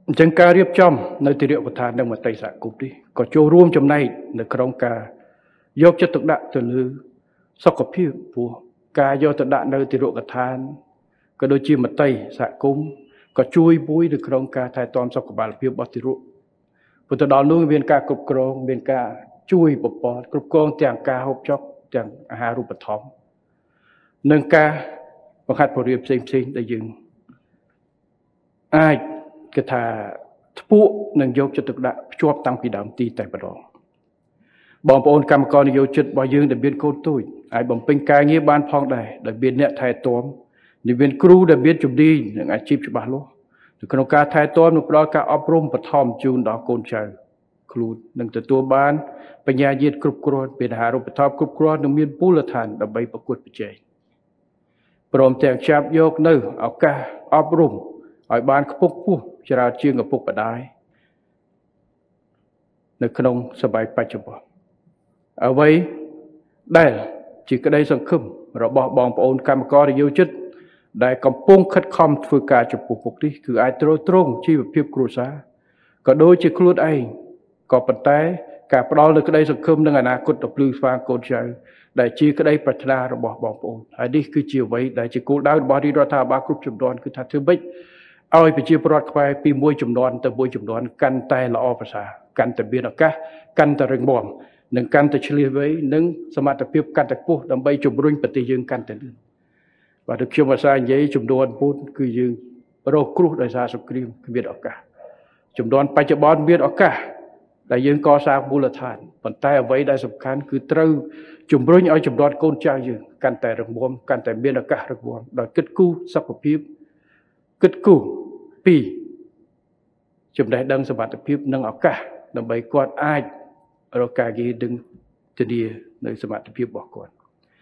Chẳngការរៀបចំនៅទីរកឋាននិងមតិសហគមន៍នេះក៏ចូលរួមចំណែកនៅក្នុងការយកចិត្តទុកដាក់ទៅលើសុខភាពព្រោះការយកទៅដាក់នៅទីរកឋានក៏ដូចជាមតិសហគមន៍ក៏ជួយមួយនៅក្នុងការថែទាំសុខភាពរបស់ទីរកព្រោះទៅដល់នោះមានការគ្រប់គ្រងមានការជួយប្រព័ន្ធគ្រប់គ្រងទាំងការហូបចុកទាំងអាហារូបត្ថម្ភនិងការបង្ហាត់បរិយាផ្សេងដែលយើងអាចគេថាធ្ពួកនឹងយកចិត្តទុកដាក់ភ្ជាប់តាំងពីដើមទីតែម្ដងបងប្អូនកម្មករនយោជិតរបស់យើងដែលមានកូនទូចអាចបំពេញការងារបានផងដែរដែលមានអ្នកថែទាំដែលមានគ្រូដែលមានជំនាញនិងអាជីពច្បាស់លាស់នៅក្នុងការថែទាំនិងផ្ដល់ការអប់រំបឋមជូនដល់កូនចៅខ្លួននឹងទទួលបានបញ្ញាញាតិគ្រប់គ្រាន់មានអាហារូបត្ថម្ភគ្រប់គ្រាន់និងមានមូលដ្ឋានដើម្បីប្រកួតប្រជែងព្រមទាំងចាប់យកនៅឱកាសអប់រំឲ្យបានខ្ពង់ខ្ពស់ច្រើនជាងឪពុកម្ដាយនៅក្នុងសម័យបច្ចុប្បន្នអ្វីដែលជាក្តីសង្ឃឹមរបស់បងប្អូនកម្មករនយោជិតដែលកំពុងខិតខំធ្វើការចំពោះមុខនេះគឺអាចទ្រទ្រង់ជីវភាពគ្រួសារក៏ដូចជាខ្លួនឯងក៏ប៉ុន្តែការផ្ដល់នូវក្តីសង្ឃឹមនិងអនាគតទៅភ្លឺស្វាងកូនចៅដែលជាក្តីប្រាថ្នារបស់បងប្អូនហើយនេះគឺជាអ្វីដែលជាគោលដៅរបស់រាជរដ្ឋាភិបាលគ្រប់ជំនាន់គឺថាធ្វើម៉េចឲ្យប្រជាពលរដ្ឋខ្មែរពីមួយជំនាន់ទៅមួយជំនាន់កាន់តែល្អប្រសើរកាន់តែមានឱកាសកាន់តែរឹងមាំនិងកាន់តែឆ្លៀសវៃនិងសមត្ថភាពកាន់តែខ្ពស់ដើម្បីជំរុញប្រទេសយើងកាន់តែលឿនបាទខ្ញុំអាសានិយាយចំនួន4គឺយើងរងគ្រោះដោយសារសង្គ្រាមគ្មានឱកាសចំនួនបច្ចុប្បន្នមានឱកាសដែលយើងកសាងមូលដ្ឋានប៉ុន្តែអ្វីដែលសំខាន់គឺត្រូវជំរុញឲ្យចំនួនកូនចៅយើងកាន់តែរឹងមាំកាន់តែមានឱកាសរឹងមាំដោយគិតគូរសុខភាពគិតគូរពីចំណេះដឹងសមត្ថភាពនិងឱកាសដើម្បីគាត់អាចរកការងារនឹងធានានៅសមត្ថភាពរបស់គាត់